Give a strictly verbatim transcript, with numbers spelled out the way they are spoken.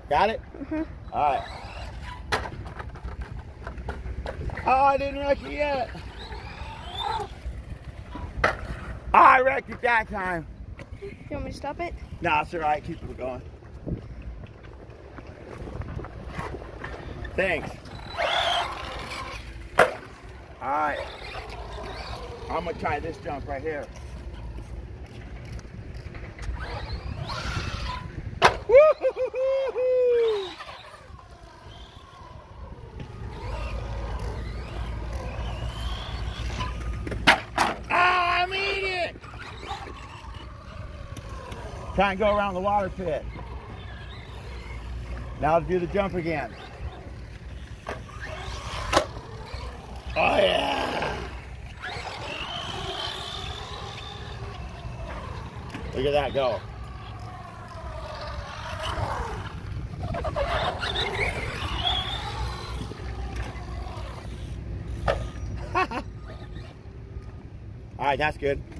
Got it? Mm-hmm. All right. Oh, I didn't wreck it yet. Oh, I wrecked it that time. You want me to stop it? No, it's all right. Keep it going. Thanks. All right. I'm going to try this jump right here. Woo-hoo-hoo-hoo-hoo! Ah, I made it! Try and go around the water pit. Now to do the jump again. Oh yeah! Look at that go. All right, that's good.